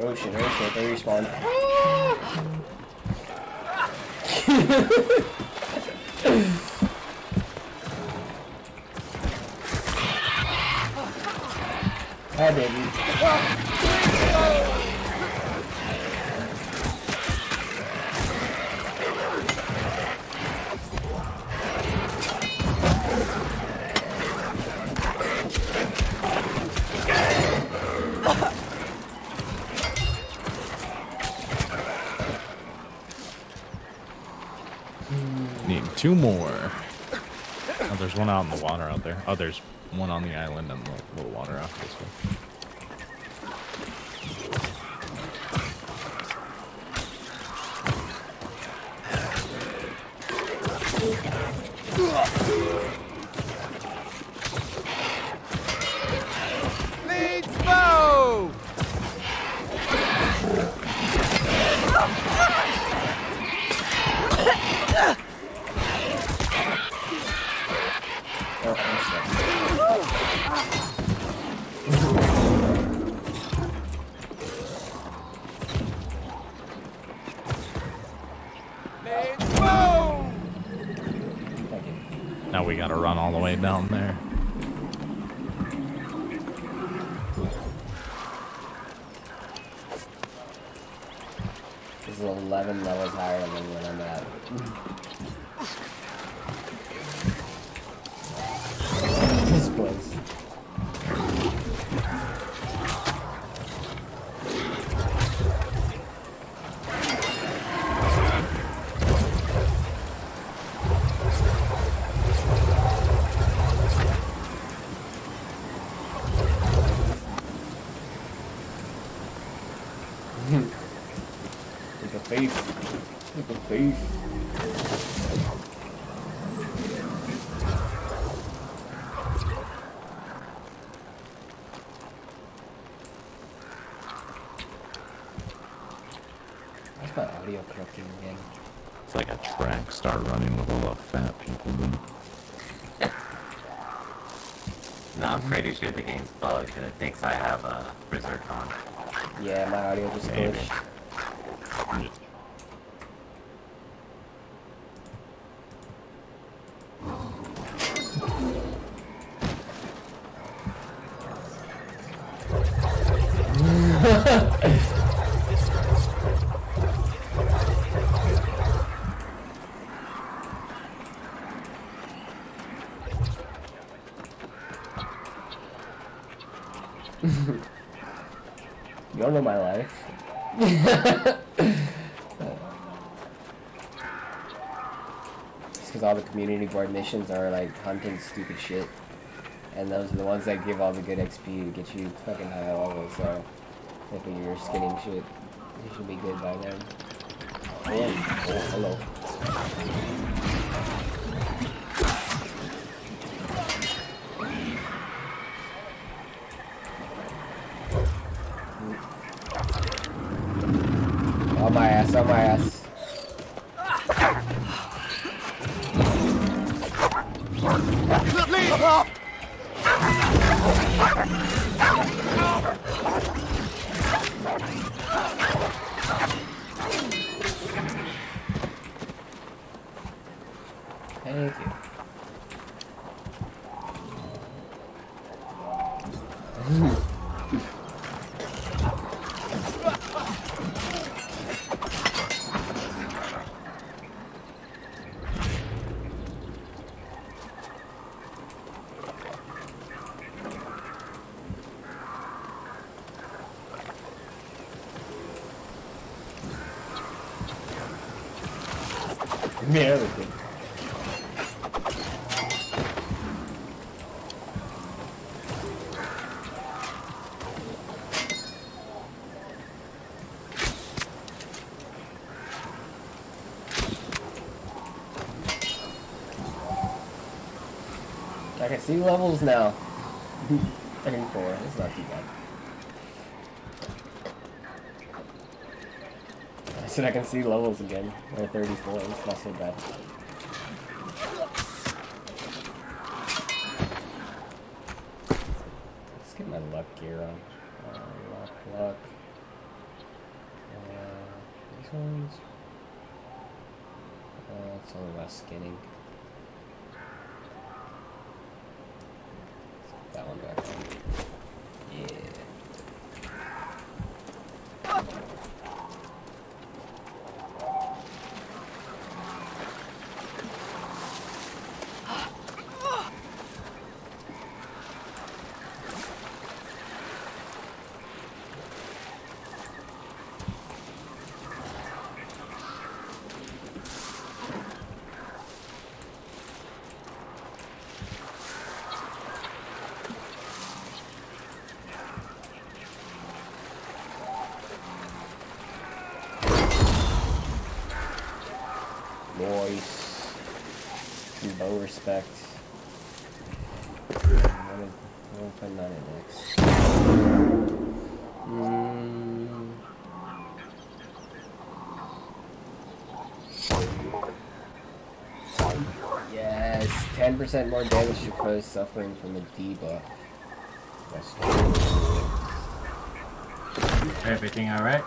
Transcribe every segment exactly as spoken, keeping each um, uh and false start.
Oh shit, oh shit, they respawn. I didn't. Need two more. Oh, there's one out in the water out there. Oh, there's one on the island and the little water out this way. Lead bow! Now we gotta run all the way down there. This is eleven levels higher than when I'm at. This place. Look at face. Look at face. Why's my audio corrupting again? It's like a track start running with all the fat people doing. No, I'm pretty sure the game's bugged and it thinks I have a Berserk on. Yeah, my audio just Maybe. glitched. You don't know my life. It's because all the community board missions are like hunting stupid shit. And those are the ones that give all the good X P to get you fucking high level, so if you're skinning shit, you should be good by then. Oh, oh hello. On my ass, on my ass. Thank you. Yeah, we did. I can see levels now. thirty-four, it's not too bad. I said I can see levels again. Or thirty-four, it's not so bad. Let's get my luck gear on. Uh, luck, luck. Uh, these ones. Uh, it's only about skinning. That one back on. Yeah. Voice. Some bow respect. What am I putting on it next? Mm. Yes, ten percent more damage to foes suffering from a debuff. That's cool. Everything alright?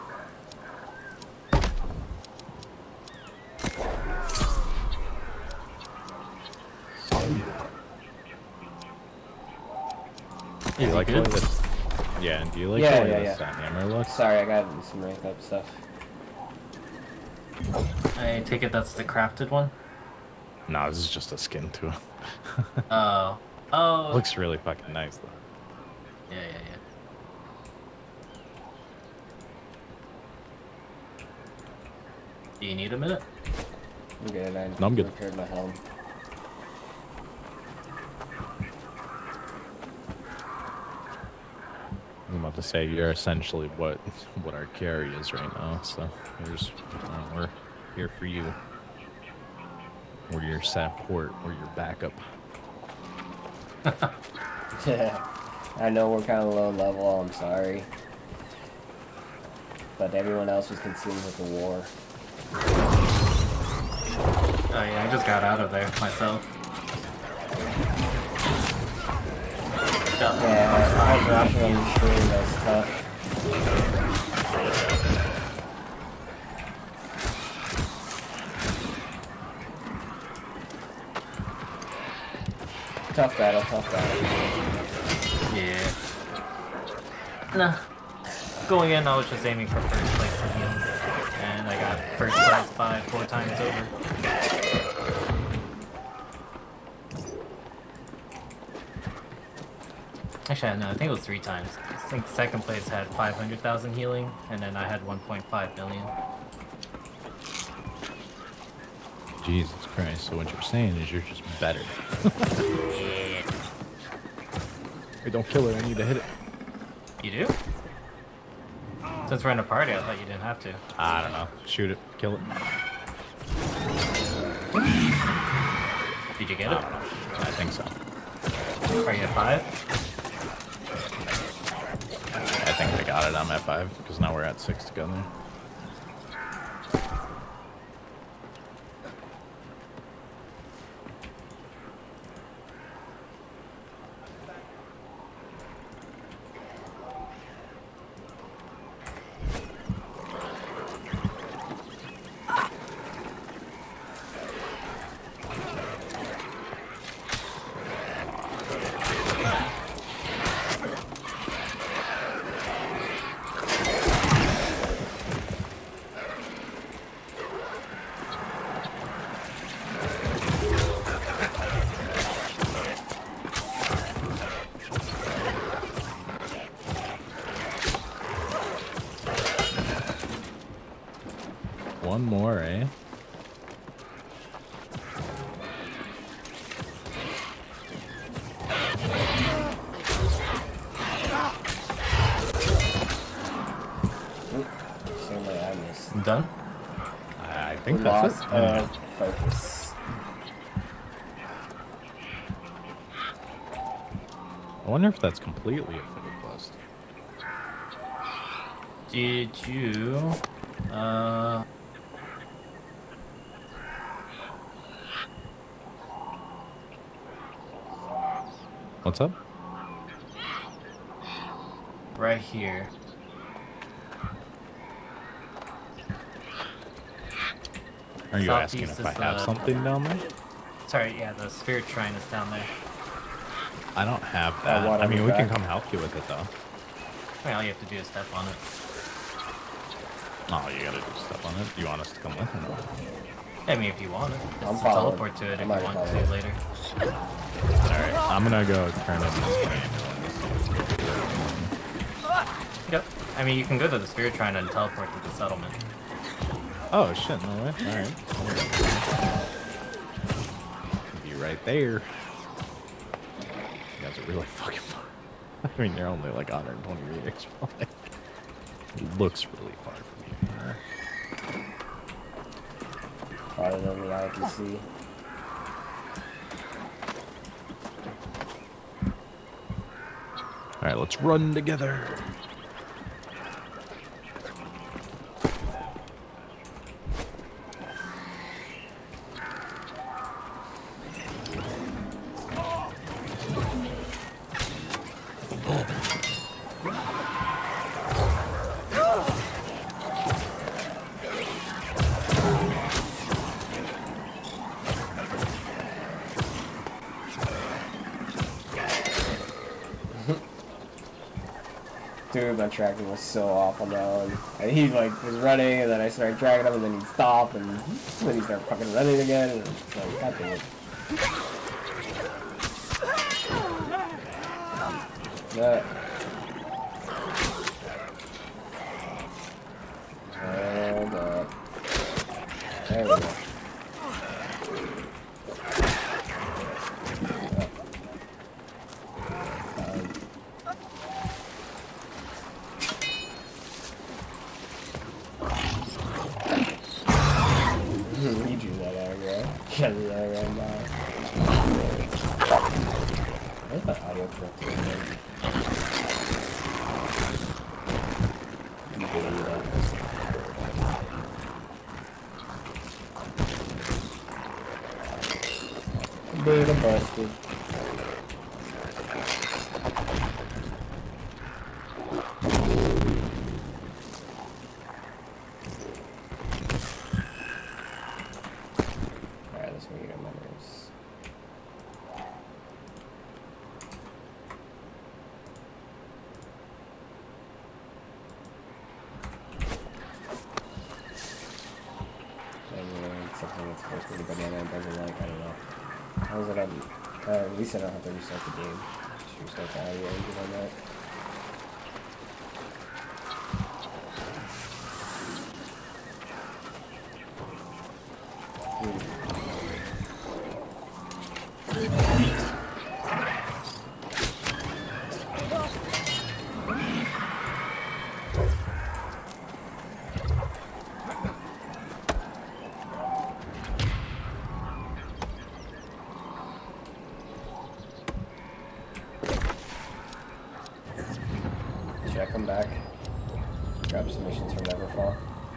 Do you like good? the way this, yeah, do you like Yeah, the way yeah, this yeah. uh, hammer looks? Sorry, I got some rank up stuff. I take it that's the crafted one? No, this is just a skin to it. Oh. Oh. Looks really fucking nice though. Yeah, yeah, yeah. Do you need a minute? I'm good, I No, I'm good. repaired my helm. I'm about to say you're essentially what what our carry is right now. So here's uh, we're here for you. We're your support. We're your backup. Yeah, I know we're kind of low level, I'm sorry. But everyone else was consumed with the war. Oh yeah, I just got out of there myself. Yeah, I was watching on the stream, that was tough. Tough battle, tough battle. Yeah. Nah. Going in, I was just aiming for first place in heals. And I got first place by four times over. Actually, no, I think it was three times. I think second place had five hundred thousand healing, and then I had one point five million. Jesus Christ! So what you're saying is you're just better. Yeah. Hey, don't kill it. I need to hit it. You do? Since we're in a party, I thought you didn't have to. I don't know. Shoot it. Kill it. Did you get I it? don't know. I think so. Are you at five? I think I got it. I'm at five because now we're at six together. One more, eh? Same way I missed. Done? I think We that's lost it. I don't know. uh, focus. I wonder if that's completely a fiddle quest. Did you... Uh... What's up? Right here. Are you asking Southeast if I is have the- something down there? Sorry, yeah, the spirit shrine is down there. I don't have Uh, that. what, I on mean, your we can back? come help you with it, though. I mean, all you have to do is step on it. Oh, you gotta do stuff on it. Do you want us to come with or not? I mean, if you want it. I'm Just following. teleport to it I if might you want follow to it. later. Alright, I'm gonna go turn in this ambulance. Yep. I mean, you can go to the spirit shrine and teleport to the settlement. Oh, shit, no way. Alright. Be right there. You guys are really fucking far. I mean, you're only like one hundred twenty meters away. It looks really far from you. Farther than the eye can see. Alright, let's run together. Dude, my tracking was so off on that one. And he like was running, and then I started tracking him, and then he'd stop, and then he started fucking running again. And it's like, God damn it. That. Hold up. There we go. He drew that aggro. Shut the aggro down. Where's my audio corrector? You believe that. Beta busted. Alright, let's go get our numbers. Something that's supposed to be banana and doesn't like, I don't know. How is it on, uh, at least I don't have to restart the game. Just restart the audio engine on that. Hmm. Should I come back? Grab some missions from Neverfall.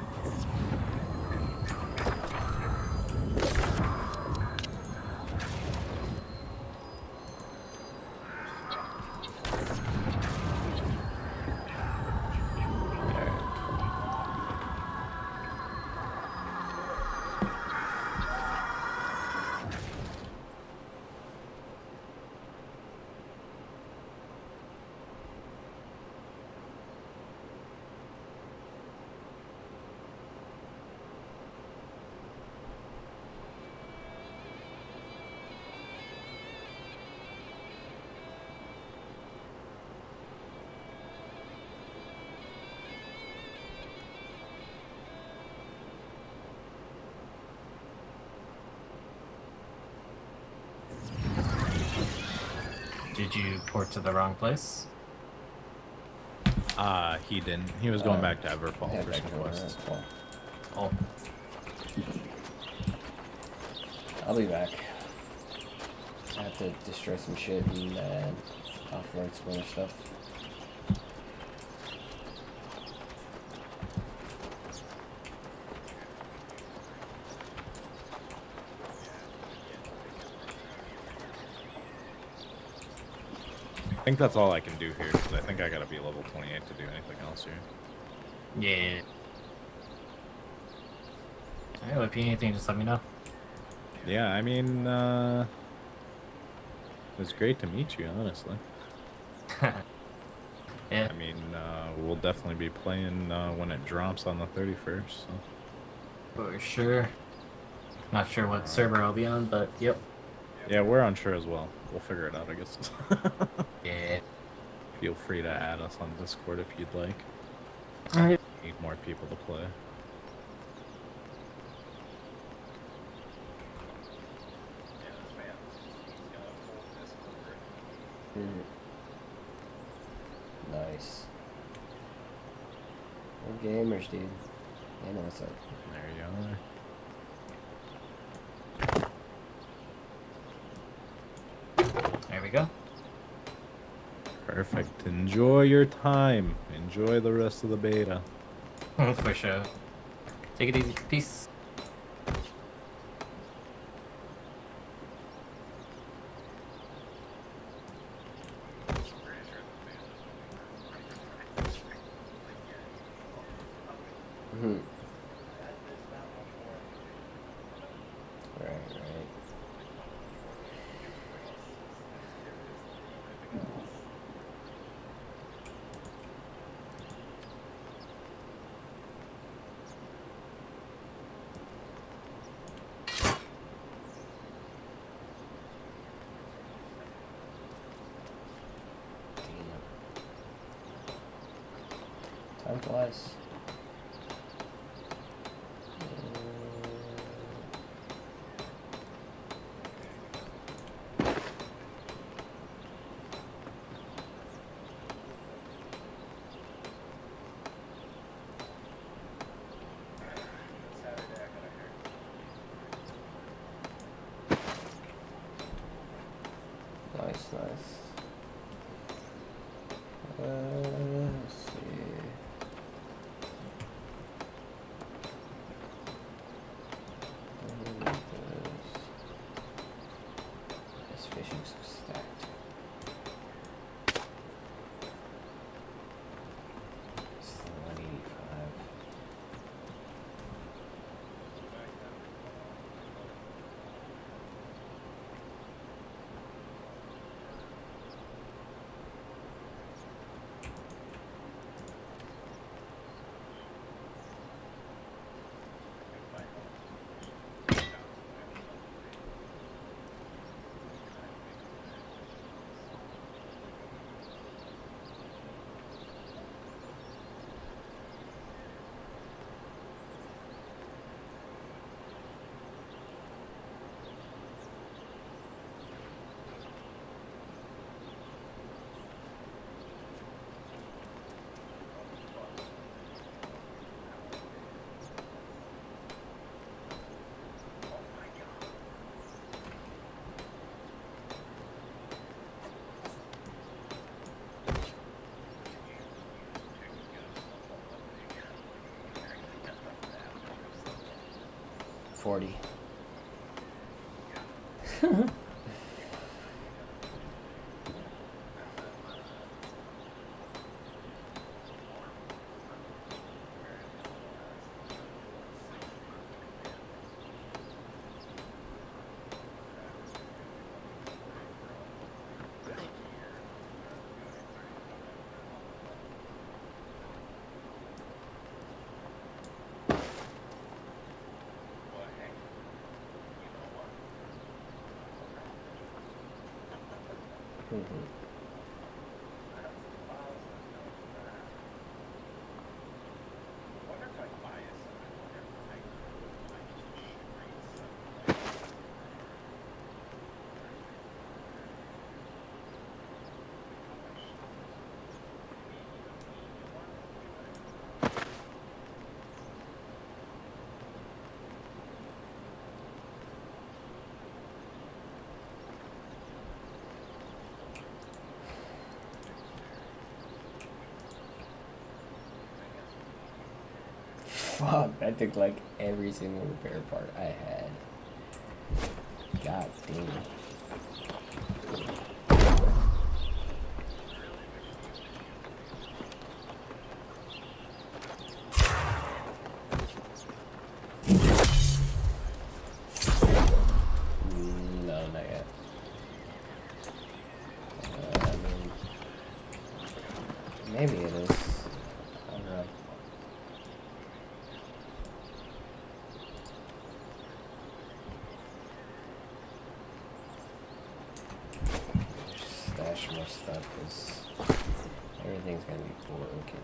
Did you port to the wrong place? Uh, he didn't. He was going Uh, back to Everfall Yeah, for back some to where quests. it's cool. Oh, I'll be back. I have to destroy some shit and uh, offload some other stuff. I think that's all I can do here, because I think I gotta be level twenty-eight to do anything else here. yeah. Alright, well, if you need anything, just let me know. Yeah, I mean, uh, it was great to meet you, honestly. Yeah. I mean, uh, we'll definitely be playing uh, when it drops on the thirty-first. So. For sure. Not sure what server I'll be on, but yep. Yeah, we're unsure as well. We'll figure it out, I guess. Yeah. Feel free to add us on Discord if you'd like. Alright. Need more people to play. Mm. Nice. We're gamers, dude. They know what's up. There you are. There we go. Perfect. Enjoy your time. Enjoy the rest of the beta. For sure. Take it easy. Peace. Mm-hmm. Right, right. Time flies. Nice, nice. Uh, let's see. What is this? This fishing so stacked. It's one eighty-five. forty. Mm-hmm. Fuck, that took like every single repair part I had. God damn. Maybe it is. I don't know. Just stash more stuff because everything's gonna be broken.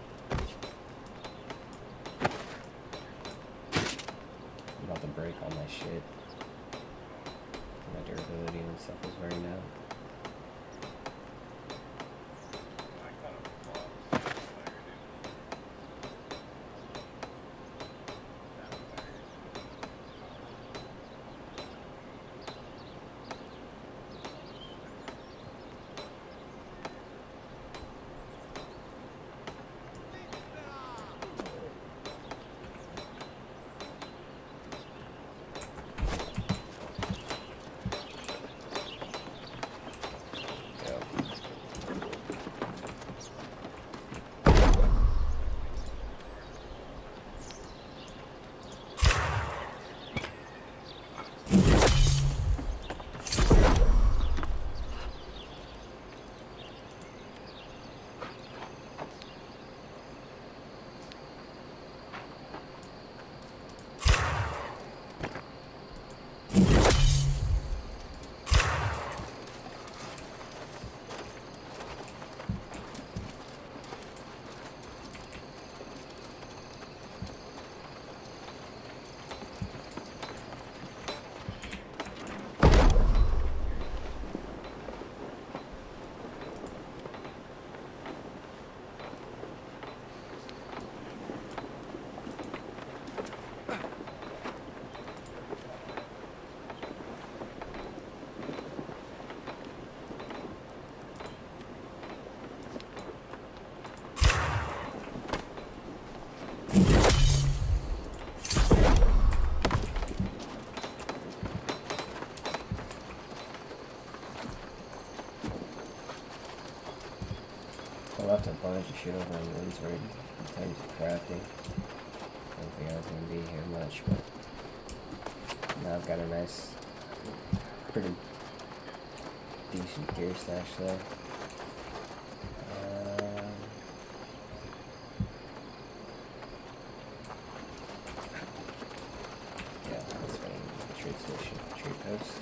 I'm about to break all my shit. My durability and stuff is wearing out. I left a bunch of shit over on the inside in terms of crafting. I don't think I was going to be here much, but now I've got a nice, pretty decent gear stash there. Um, yeah, that's fine. Trade station, trade post.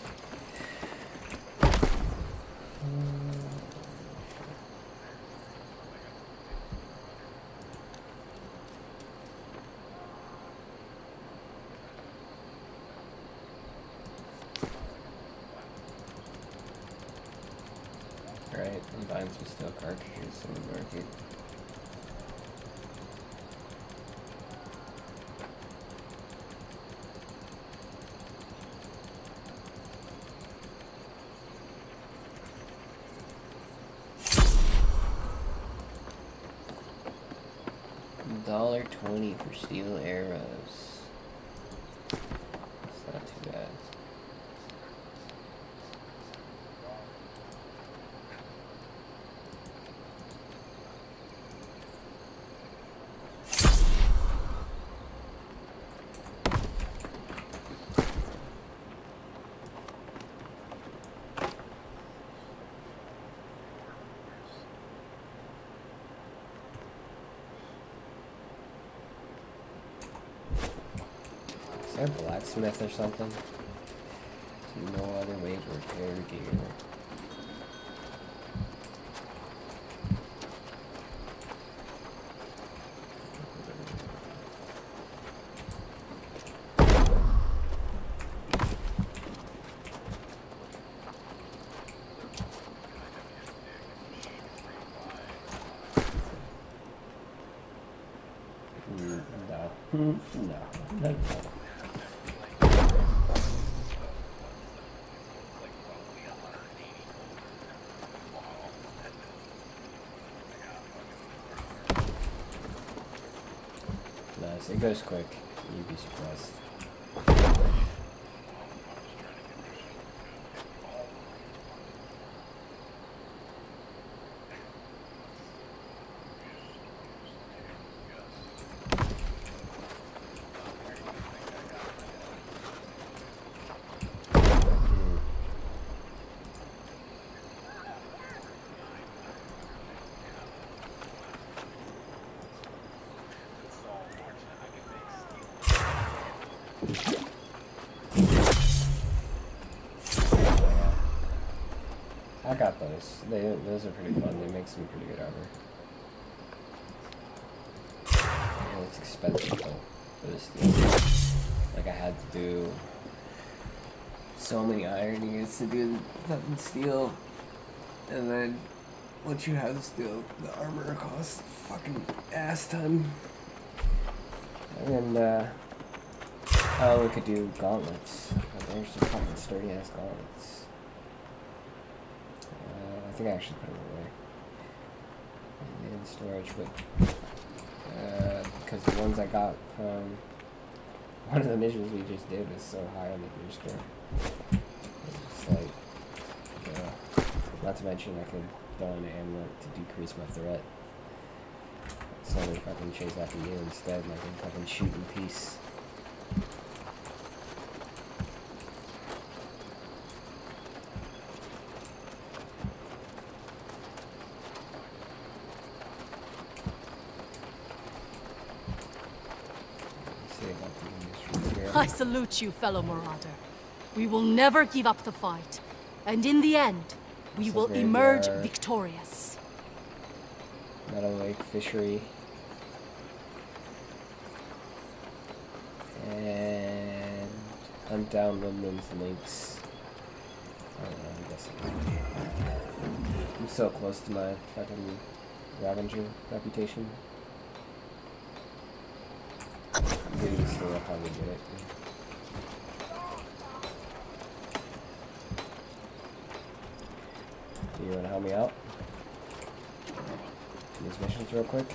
Um, Right, I'm buying some steel cartridges in the market. one dollar twenty for steel arrows. It's not too bad. Is there a blacksmith or something? There's no other way to repair gear. Mm, no. Mm, no. No, no. Nice. It goes quick. You'd be surprised. Those, they, those are pretty fun. They make some pretty good armor. And it's expensive though for this steel. Like I had to do so many iron units to do the fucking steel, and then once you have the steel, the armor costs fucking ass ton. And uh, oh, we could do gauntlets. Oh, there's some fucking sturdy ass gauntlets. Uh, I think I actually put them away in storage, but uh, because the ones I got from one of the missions we just did was so high on the booster. It's like, uh, not to mention I could throw in an amulet to decrease my threat. So they fucking chase after you instead, and I can fucking shoot in peace. I salute you, fellow Marauder. We will never give up the fight. And in the end, we will emerge victorious. Meadow Lake Fishery. And hunt down woodlands and lakes. I don't know, I'm guessing. I'm so close to my fucking Ravager reputation. I'm getting this thing, I'll probably get it. Do you want to help me out? These missions real quick.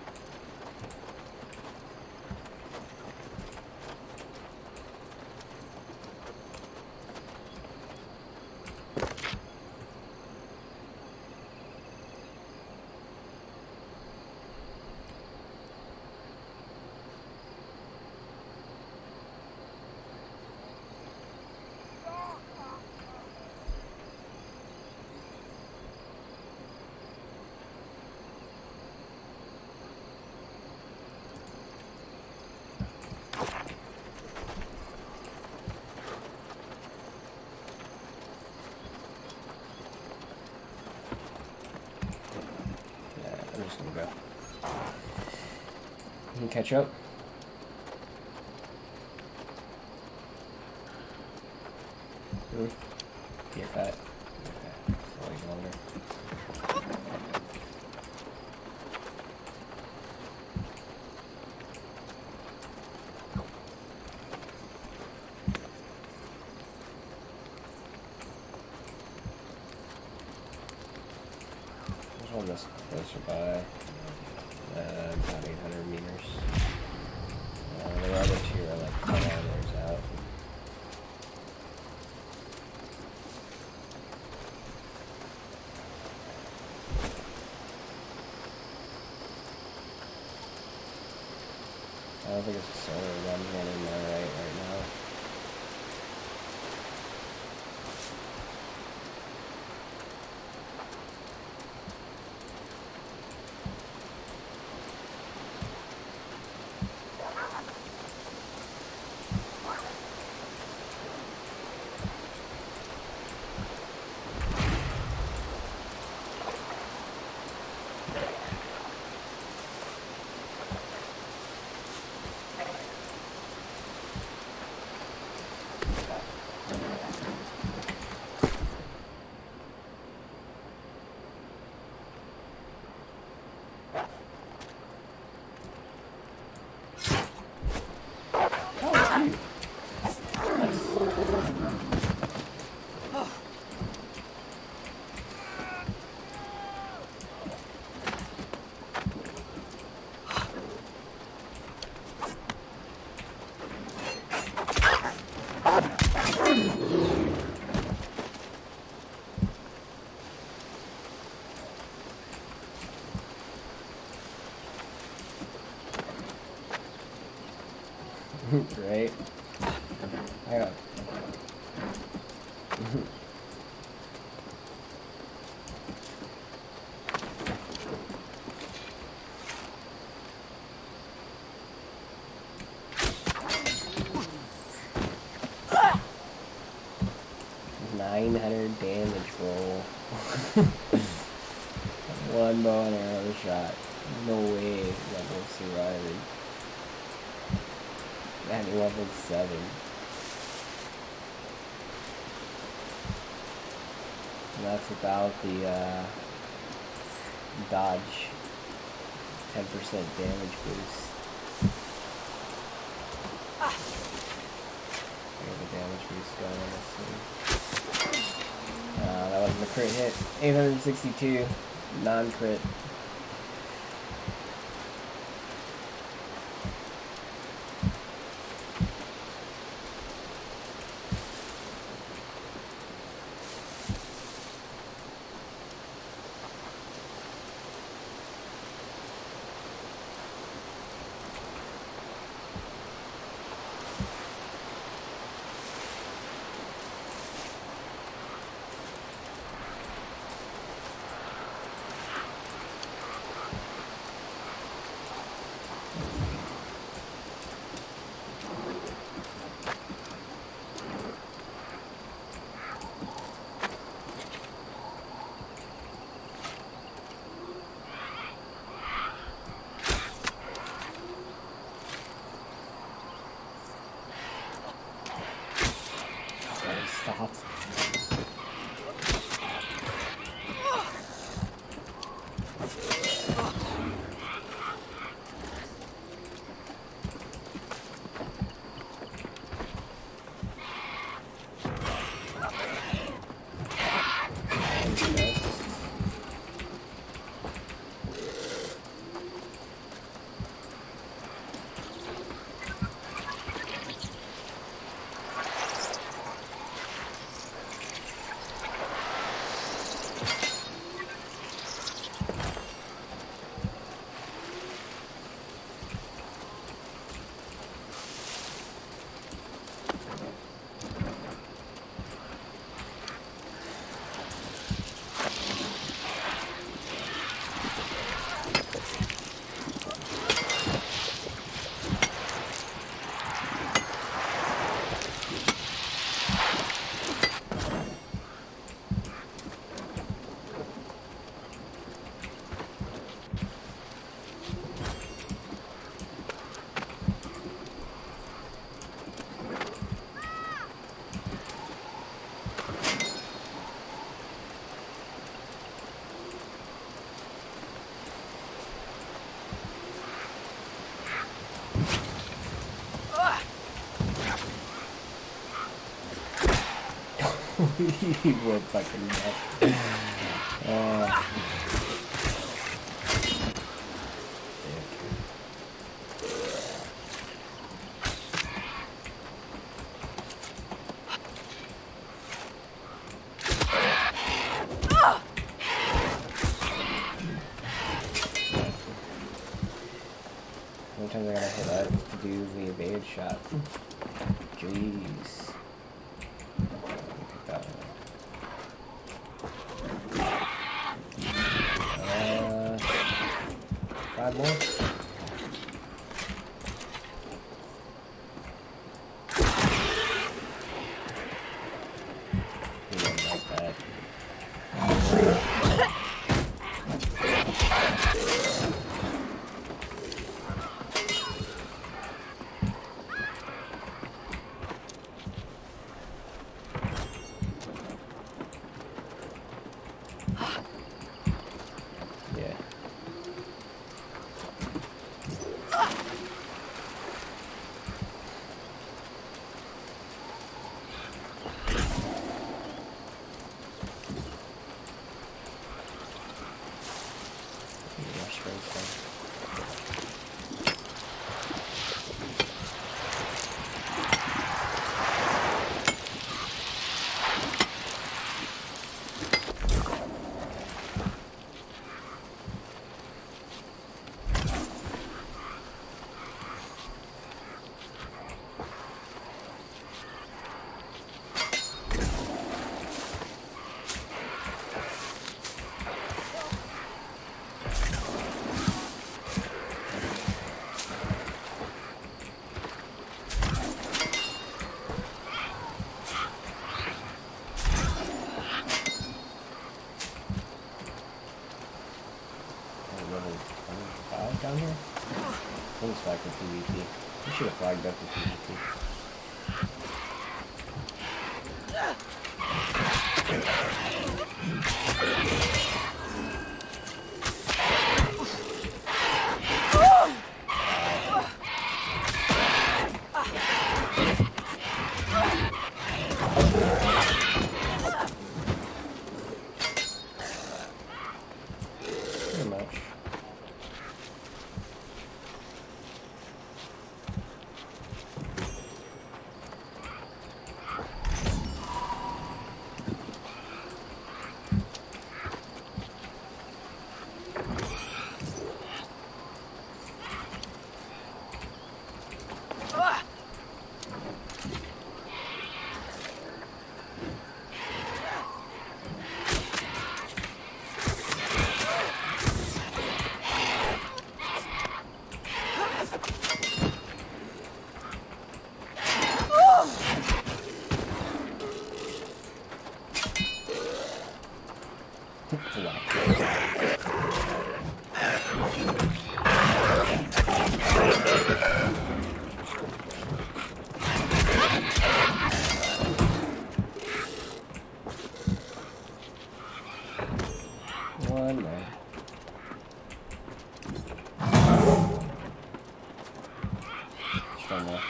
You can catch up. Hmm. You're fat. Okay. So wait longer. There's one that's closer by. Uh, about eight hundred meters. Uh, the other two are like kilometers out. I don't think it's a solar one running my right right now. Right? I got nine hundred damage roll. shot. No way level surviving. And level seven. And that's without the uh, dodge ten percent damage boost. Where the damage boost going? Let's see. Uh, that wasn't a crit hit. eight hundred sixty-two, non-crit. Stopped. He went fucking nuts. Uh, Sometimes I gotta hit up to do the evade shot. Jeez. Uh, five more? He didn't like that. five down here? I think it's flagged for PvP. We should have flagged up for PvP. Pretty much. One more. Just one more.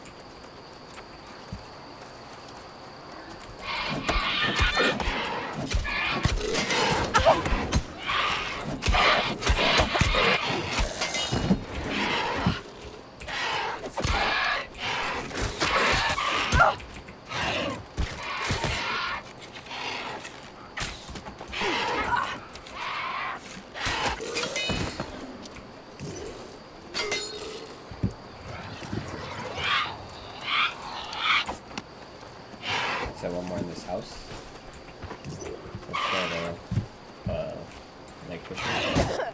Is there one more in this house? Let's try the, uh, like push it.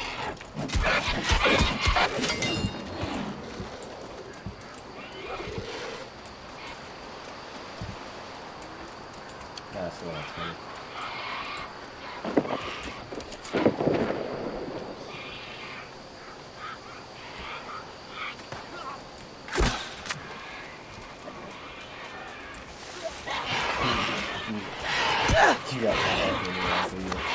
Yeah, that's the one that's funny. You got that in the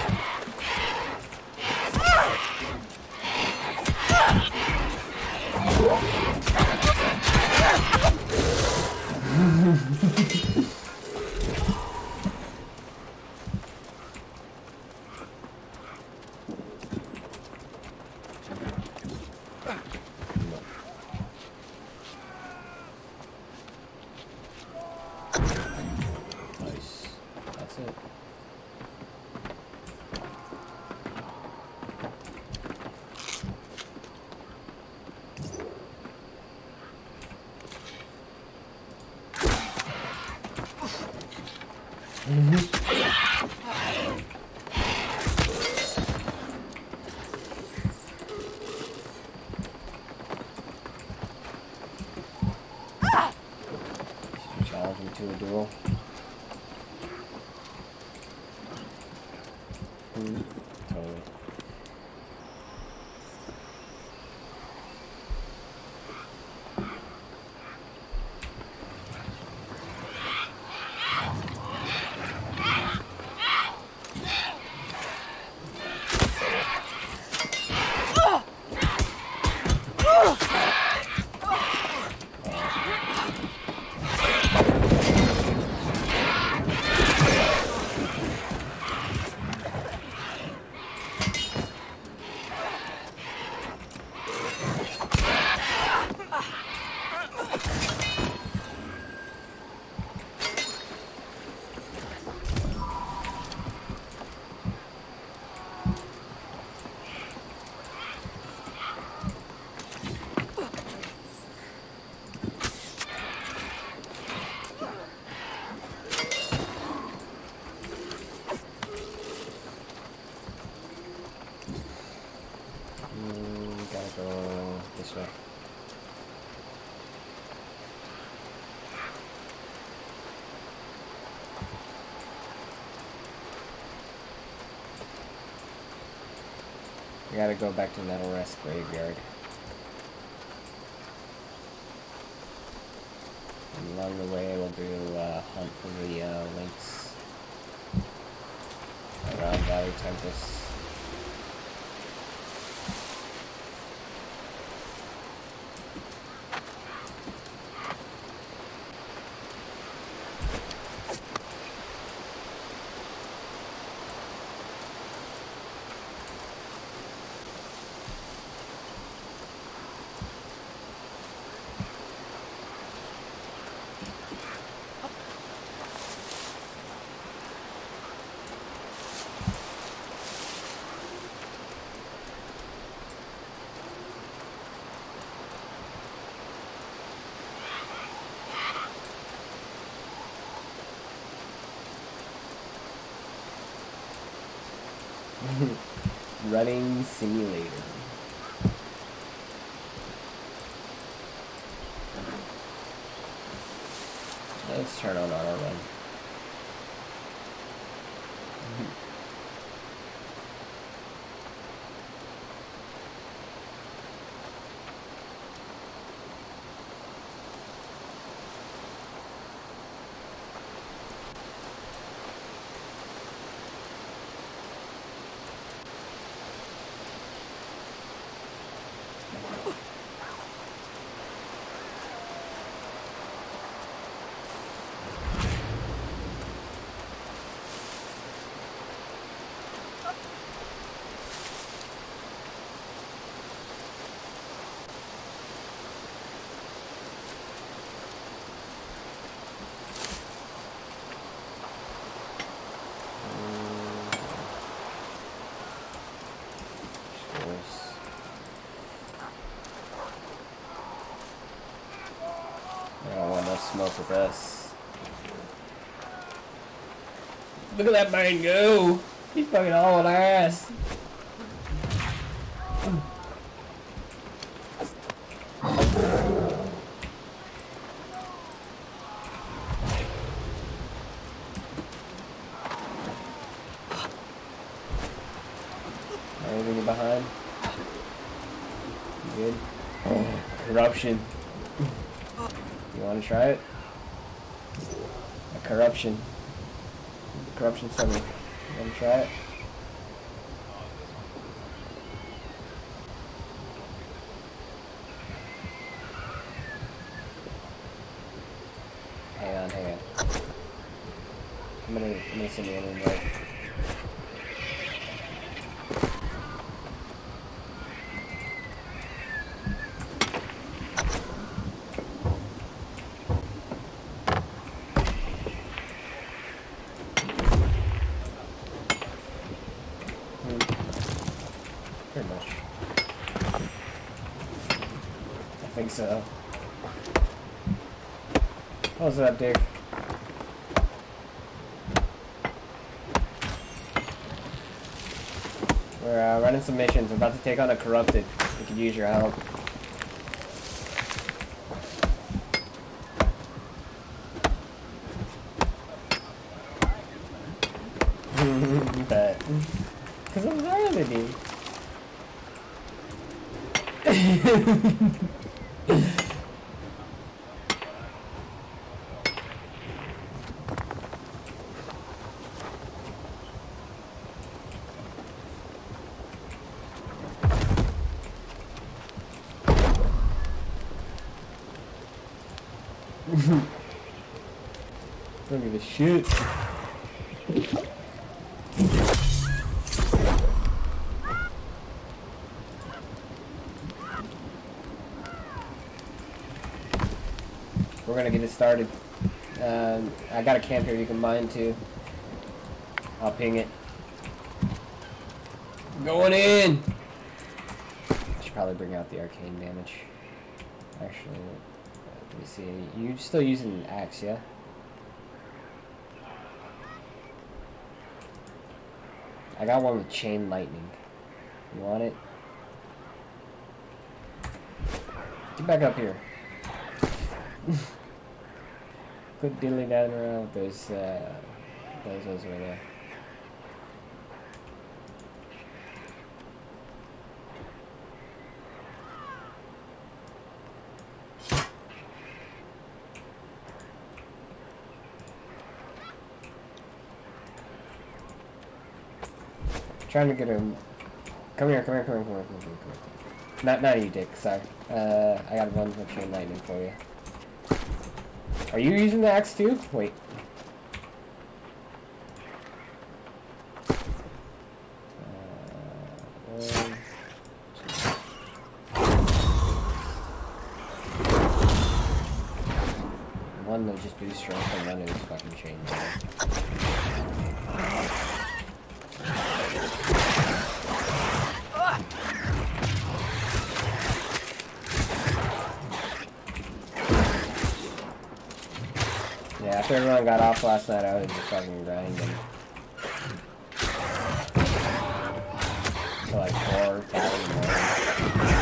Nice. That's it. Challenge him to a duel. Mm, totally. Mm, gotta go this way. We gotta go back to Metal Rest Graveyard. And along the way, we'll do uh, hunt for the uh, links around Valley Tempest. Running simulator. Let's turn on auto run. Smoke with us. Look at that man go! He's fucking hauling ass. Anything behind? You good? Oh, corruption. You want to try it? A corruption. Corruption summon. You want to try it? Hang on, hang on. I'm gonna, I'm gonna send you an invite. So, what's up, Dick? We're uh, running some missions. We're about to take on a corrupted. We could use your help. Bet. Because I'm early, dude. Don't give a shit. We're gonna get it started. Um, I got a camp here you can mine too. I'll ping it. Going in! I should probably bring out the arcane damage. Actually, let me see. You still using an axe, yeah? I got one with chain lightning. You want it? Get back up here. Quit diddling down around with those, uh, those ones right there. trying to get him. Come here, come here, come here, come here, come here, come here. Not, not you, Dick. Sorry. Uh, I got one with chain lightning for you. Are you using the axe too? Wait. Uh, one, one that just boosts strength, and one is fucking chain lightning. Yeah, after everyone got off last night, I was just fucking grinding. So like four, five in the morning.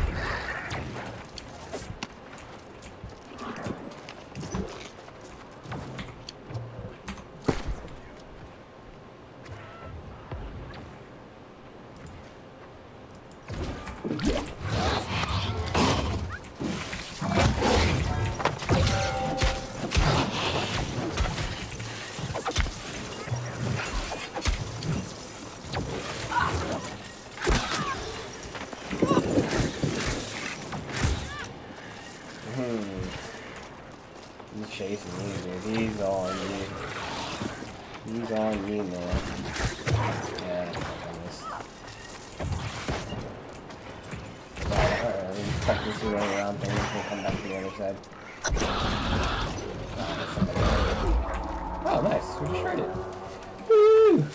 Oh, nice. We destroyed it. Woo!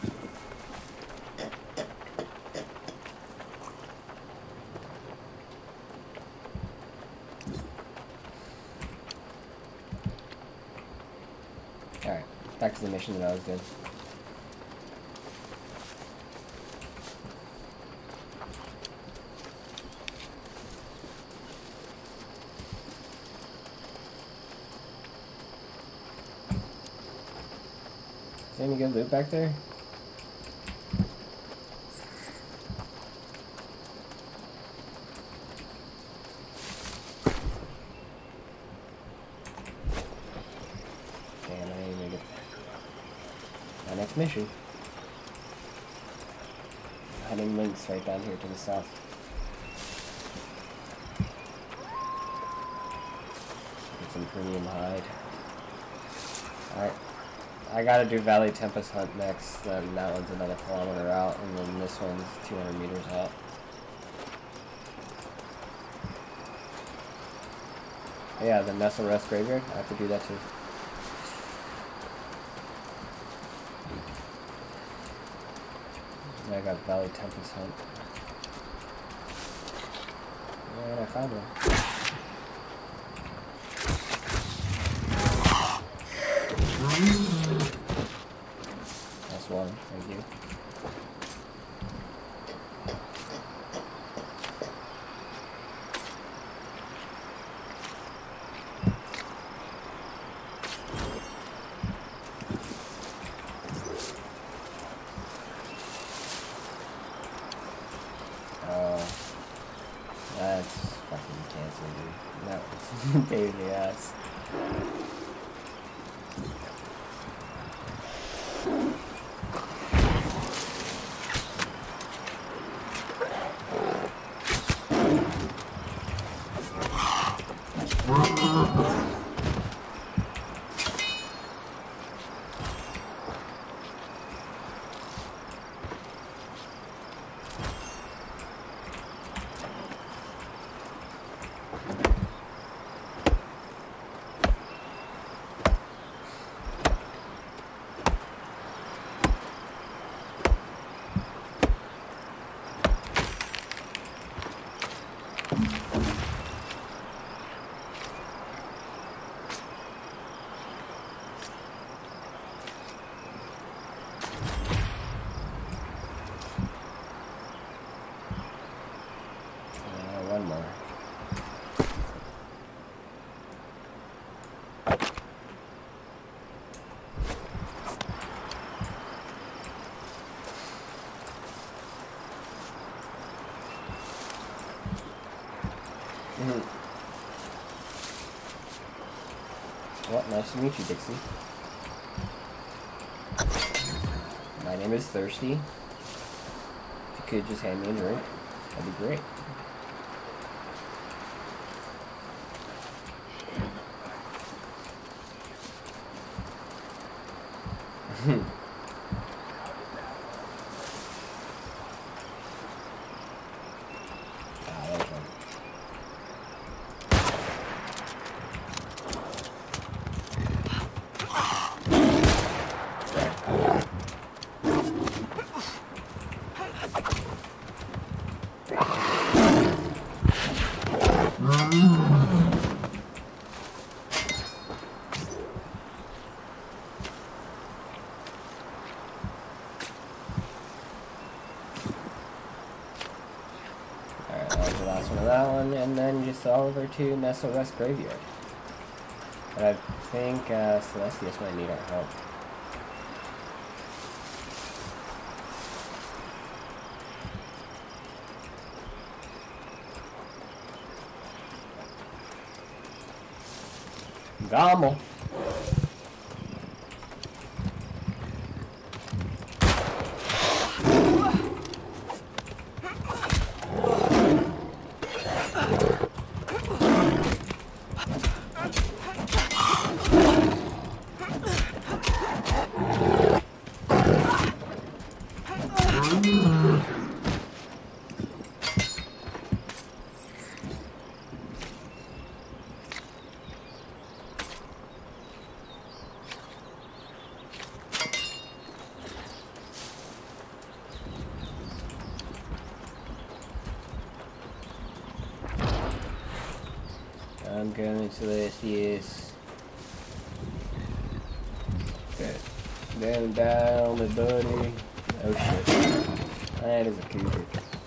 Alright, back to the mission that I was doing. Is there any good loot back there? Damn, I didn't even get my next mission. Heading links right down here to the south. Get some premium hide. Alright. I gotta do Valley Tempest Hunt next, then that one's another kilometer out, and then this one's two hundred meters out. Yeah, the Nestle Rest Graveyard, I have to do that too. And I got Valley Tempest Hunt. And I found one. That's one, thank you. Oh, that's fucking cancer, dude. That was pain in the ass. One more. Mm-hmm. Well, nice to meet you, Dixie. My name is Thirsty. could just hand me a drink, that'd be great. Over to Nestle West Graveyard. But I think uh, Celestius might need our help. Gomble. I'm going to this, yes. Okay. Down, down, my buddy. Oh shit. That is a cougar.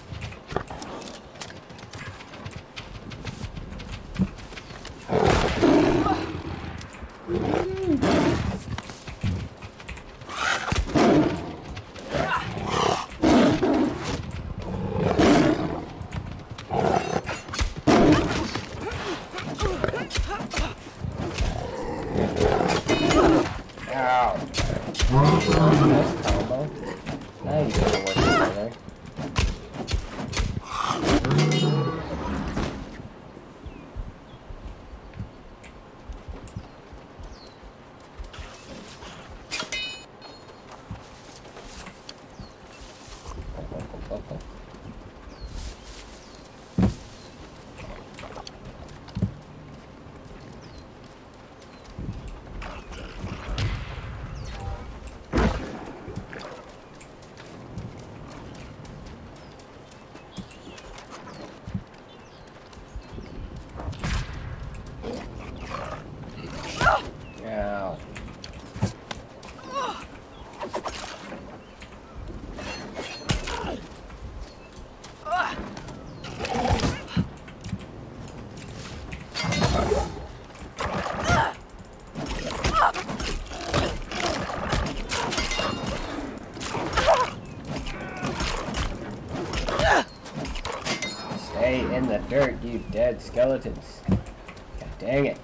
In the dirt, you dead skeletons. God dang it.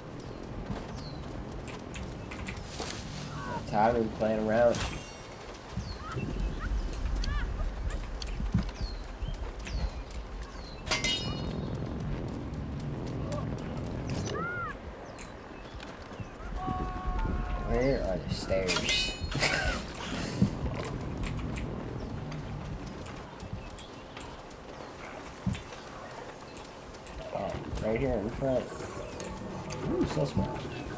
I'm tired of playing around. Where are the stairs? Right here in front. Ooh, so smart.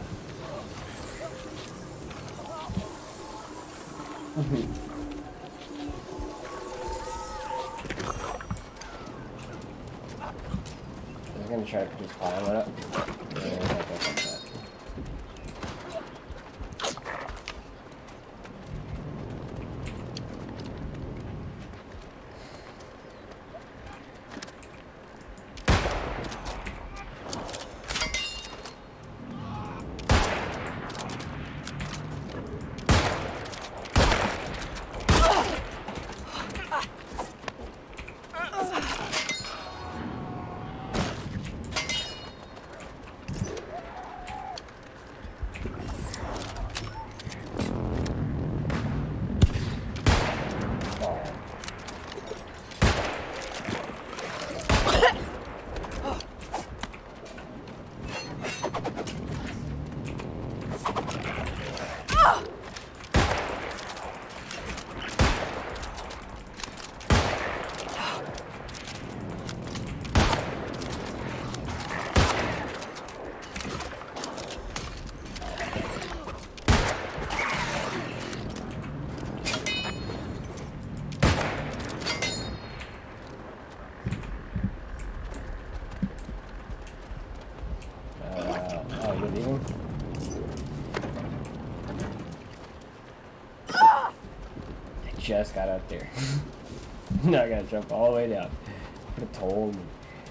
I'm gonna try to just pile it up. Yeah, like that. just got up there. Now I gotta jump all the way down. Put a toll in me.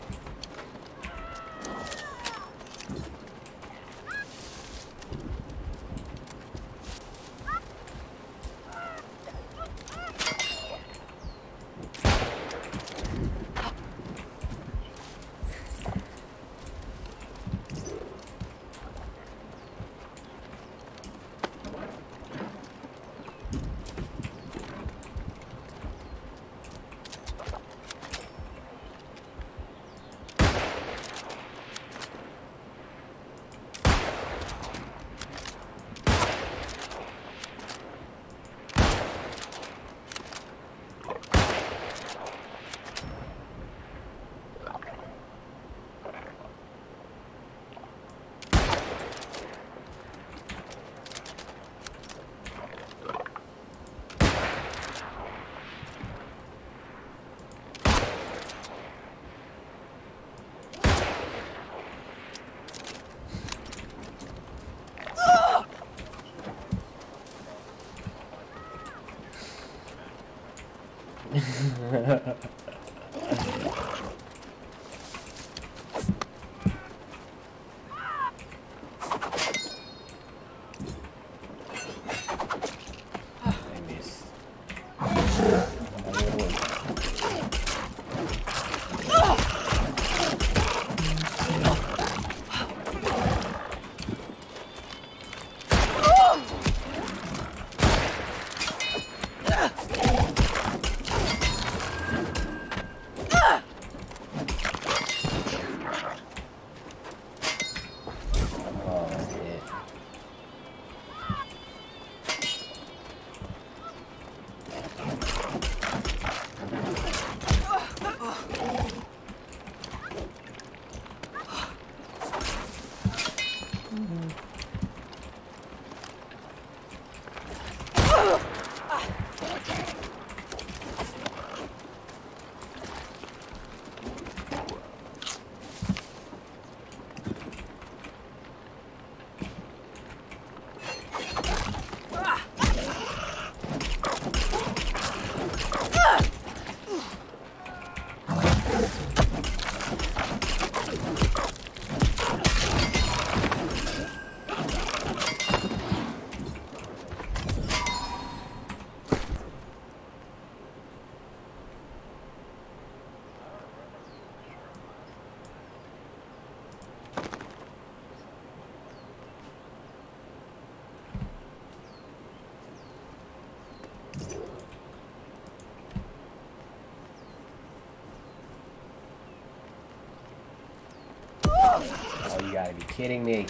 Oh, you gotta be kidding me.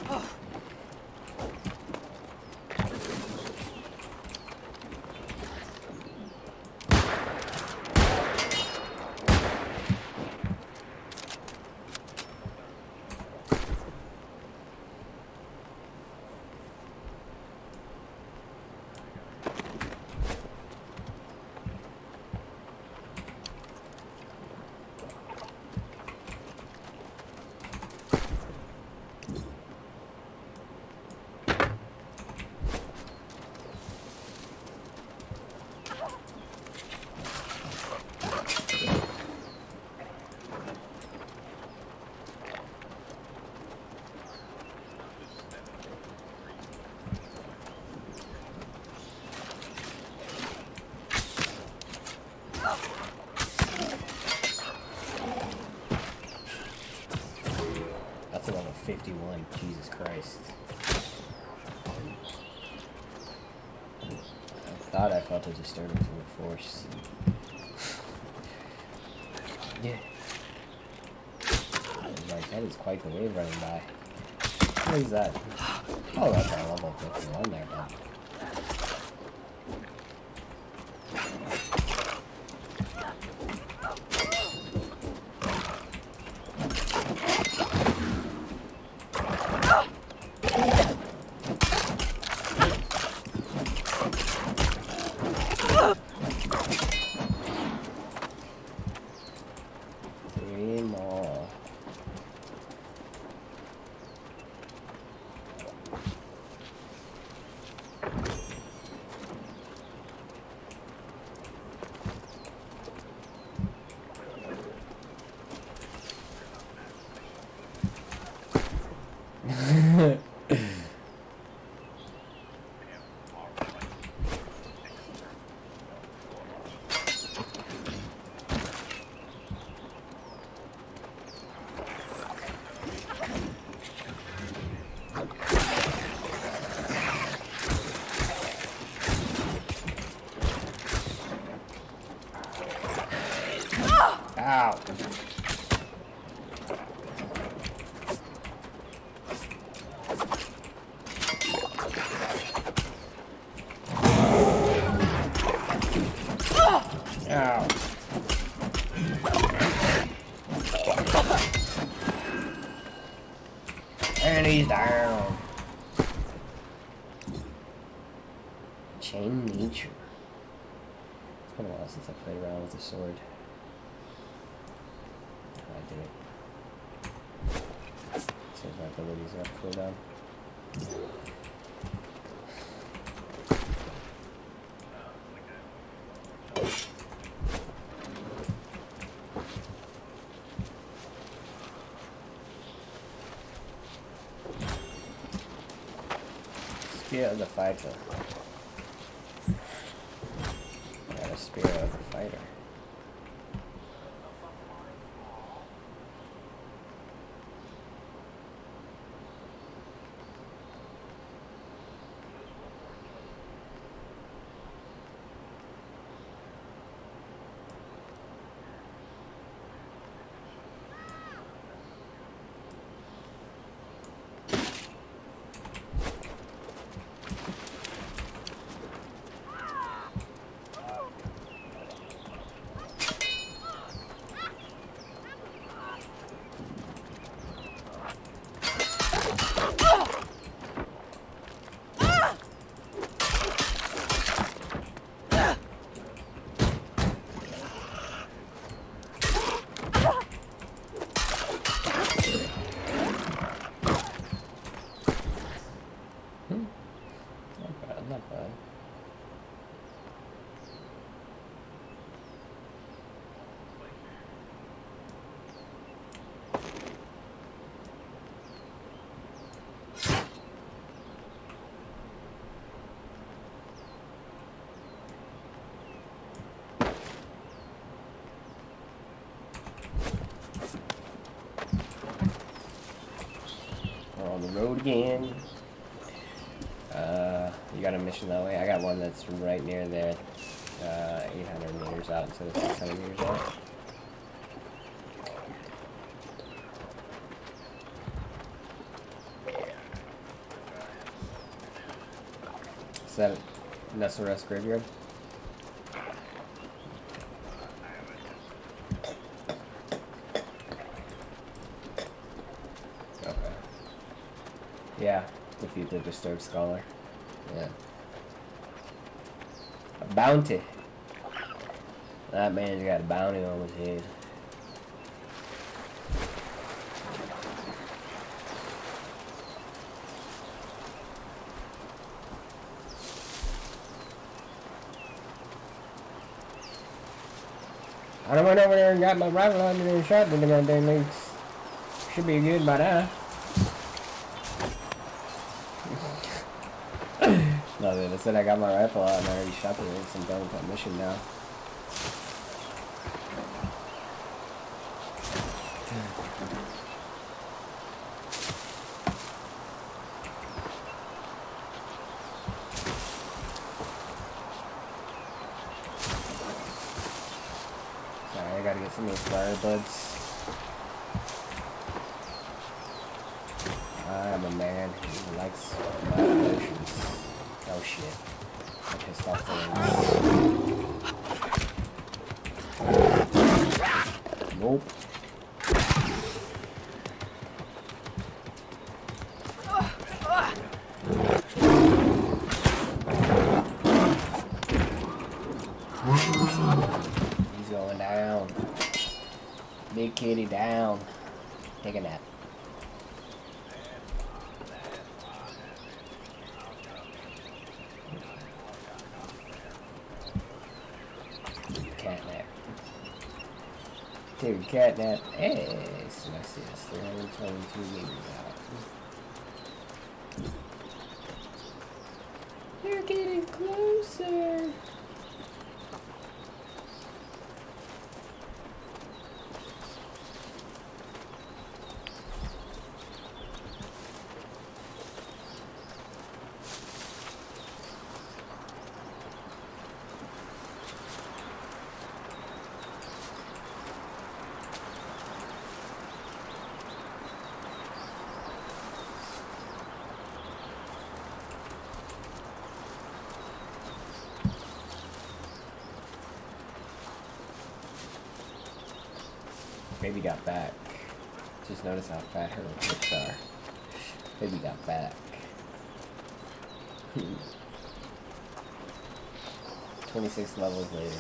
That's a level fifty-one. Jesus Christ. I thought I felt a disturbance in the force. Yeah. I was like, that is quite the wave running by. What is that? Oh, that's our level fifty-one there, bud. Three more. Enemies down. Chain nature. It's been a while since I played around with the sword. I did it. Since my abilities are up cooldown. Spirit of the fighter. Got a spirit of the fighter. On the road again. Uh, you got a mission that way? I got one that's right near there. Uh, eight hundred meters out instead of six hundred meters out. Is that Nestle Rest Graveyard? Yeah, defeat the Disturbed Scholar. Yeah. A bounty. That man's got a bounty on his head. I went over there and got my rifle out and shot the goddamn leaks. Should be good by now. No, dude, I said I got my rifle out and I already shot the links. I'm done with that mission now. Sorry, I gotta get some of those fire buds. I'm a man who likes my emotions. Oh shit. I pissed off the wings. Nope. He's going down. Big kitty down. Take a nap. Dude, catnap. Hey, so I see this. three hundred twenty-two meters out. You're getting closer. Baby got back. Just notice how fat her lips are. Baby got back. twenty-six levels later.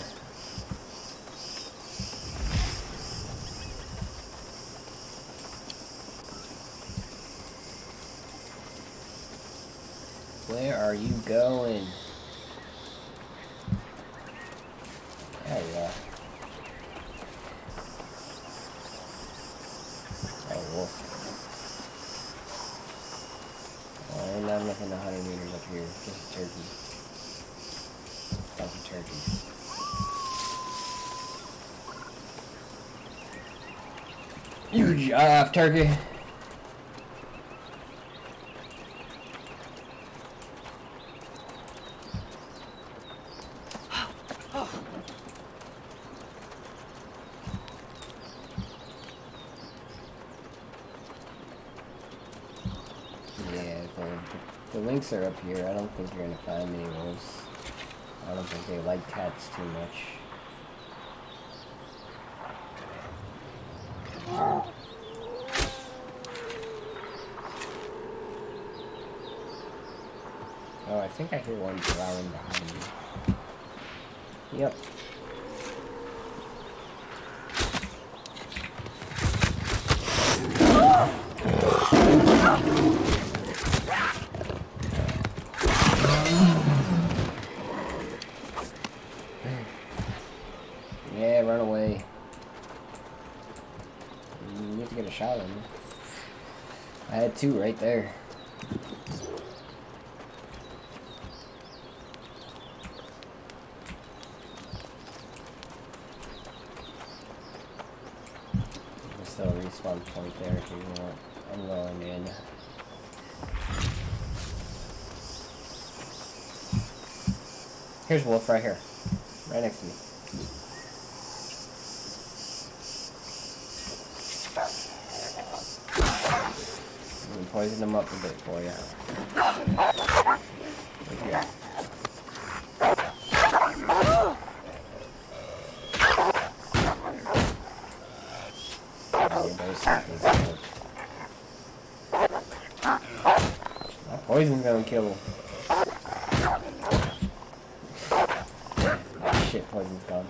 Where are you going? There you are. Oh, wolf. Oh, ain't not nothing a hundred meters up here. Just a turkey. Bunch of turkeys. You jive, turkey. The links are up here. I don't think you're gonna find many of those. I don't think they like cats too much. Oh, I think I hear one growling behind me. Yep. Yeah, run away. You need to get a shot on me. I had two right there. There's still a respawn point there if you want. I'm going in. Here's Wolf right here. Right next to me. I'm gonna poison them up a bit for you. Right here. Oh, those things work. That poison's gonna kill him. Shit, poison's gone.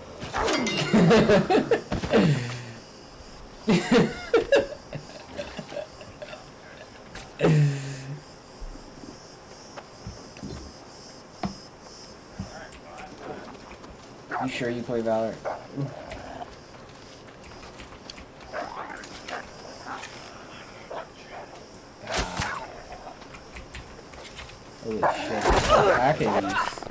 You sure you play Valor? Holy shit, packages.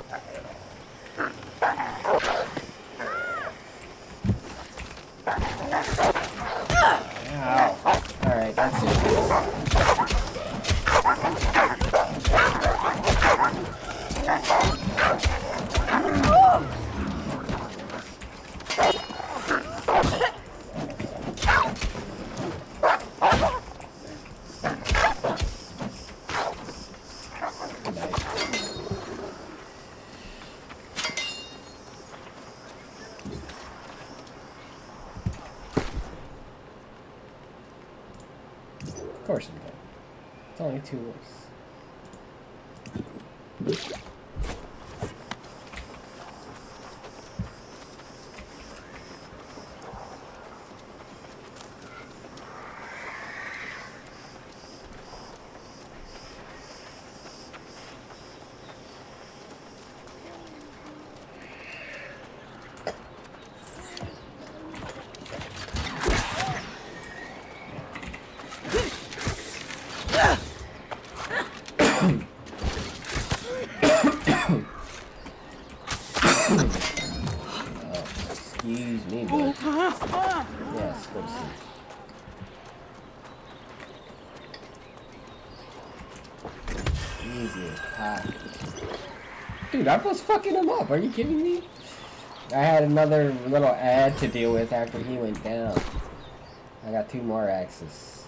Ow. Alright, that's it. Of course I'm done. It's only two wolves. Excuse me, bud. Yes, go to sleep. Easy as pie. Dude, I was fucking him up. Are you kidding me? I had another little ad to deal with after he went down. I got two more axes.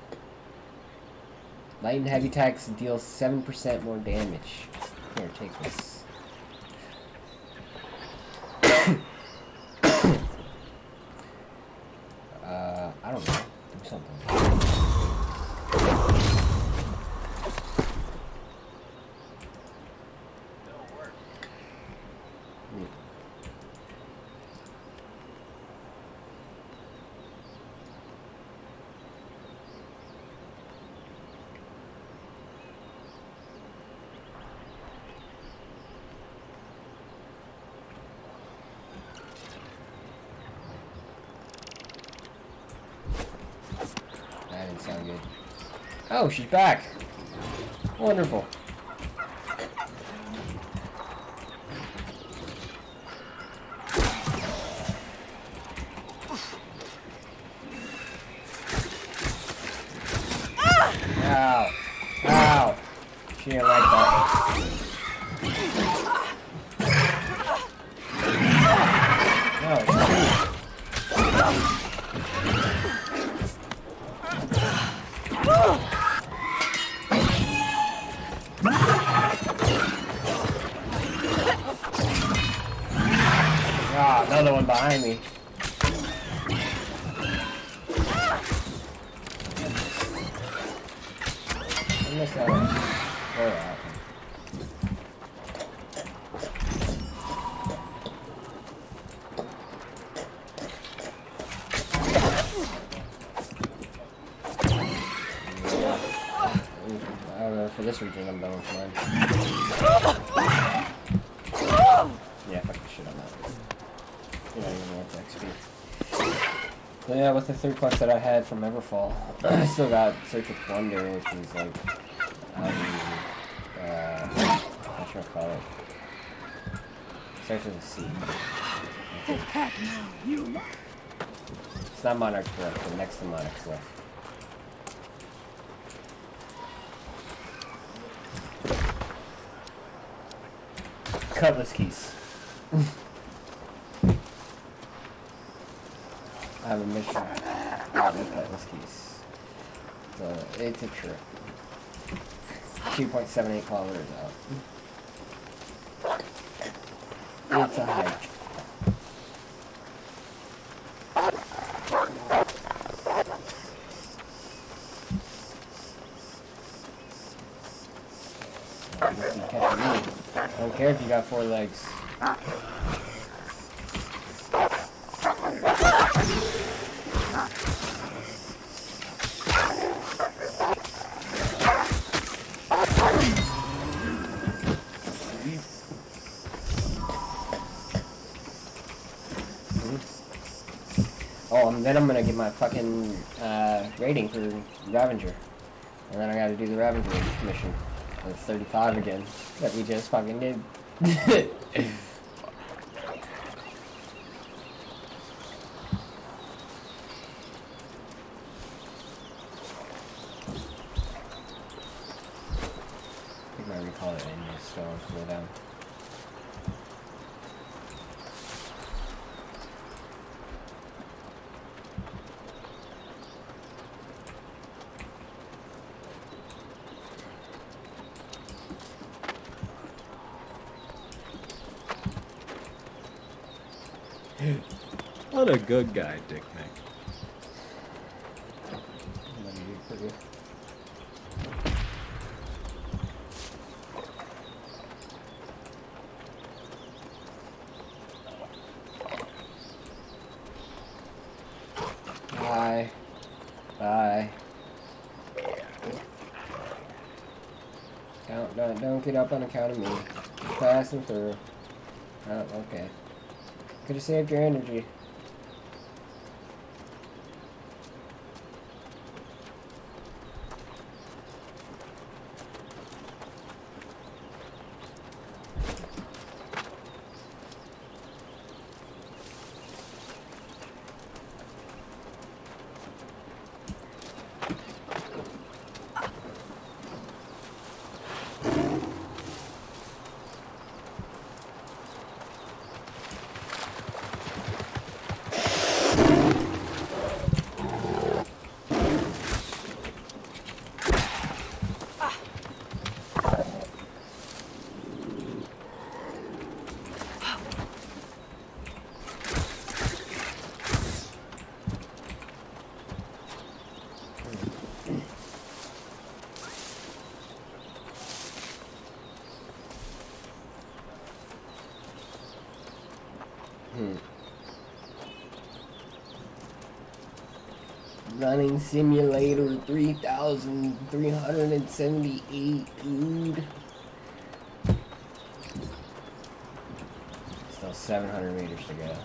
Light and heavy attacks deal seven percent more damage. Here, take this. uh, I don't know. Do something. doesn't sound good. Oh, she's back! Wonderful. Ow. Ow. She didn't like that. No, it's true. Ah, another one behind me. I missed that one. Oh, yeah. I don't know, for this region I'm done with mine. Yeah, fuck the shit on that. You don't even want the X P. So yeah, with the third quest that I had from Everfall, I still got Search with Wonder, which is like, um, uh, not sure what to call it. Starts with a C. It's not Monarch's Cliff, but next to Monarch's Cliff. Cutlass keys. I have a mission. I have the cutlass keys. So it's a trip. two point seven eight kilometers out. It's a hike. You catch me. I don't care if you got four legs. Oh, and then I'm gonna get my fucking uh, rating for Ravager. And then I gotta do the Ravager mission. It's thirty-five again, that we just fucking did. I think I recall it in this, so I'll slow down. What a good guy, Dick Nick. Bye. Bye. Count, don't, don't get up on account of me. Just passing through. Oh, okay. Could have saved your energy. Running simulator three thousand three hundred seventy-eight, dude. Still seven hundred meters to go.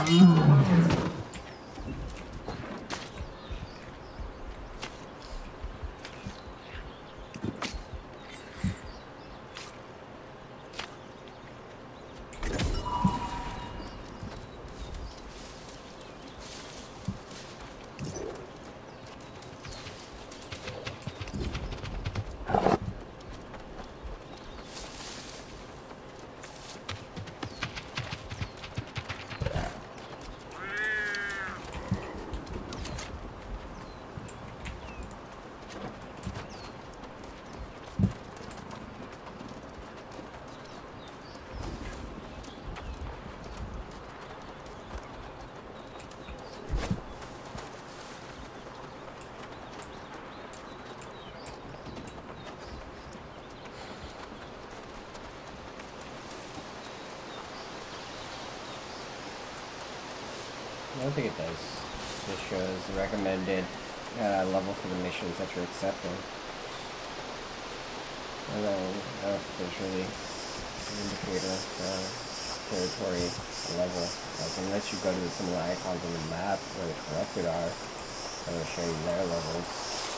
I don't think it does. It shows the recommended uh, level for the missions that you're accepting. I don't know, I don't think there's really an indicator of territory level. Like, unless you go to some of the icons on the map where the corrupted are, that will show you their levels.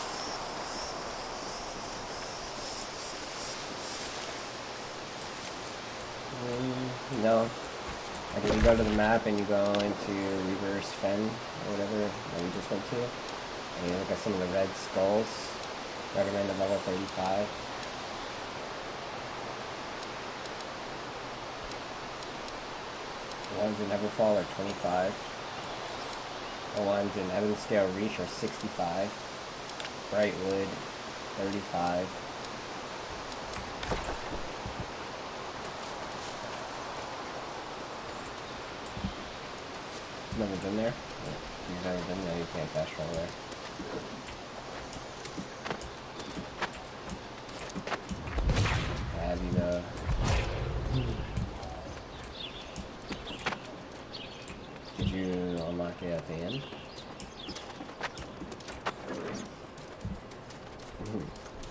Mm, no. Like if you go to the map and you go into reverse Fen or whatever that we just went to, and you look at some of the red skulls, recommended level thirty-five. The ones in Everfall are twenty-five. The ones in Ebon Scale Reach are sixty-five. Brightwood, thirty-five. Never been there? You've never been there, you can't fast travel there. Have you though? Did you unlock it at the end? Ooh.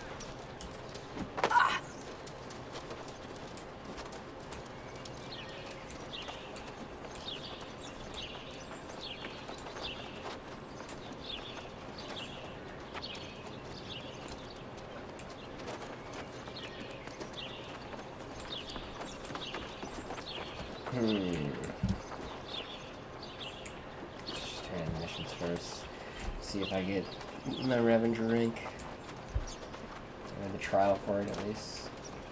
Hmm. Just try the missions first. See if I get my Revenger rank. Or the trial for it at least.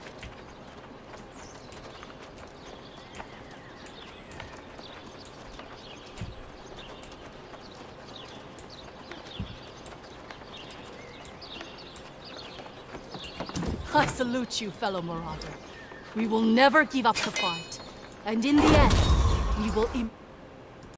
I salute you, fellow Marauder. We will never give up the fight. And in the end, we will im-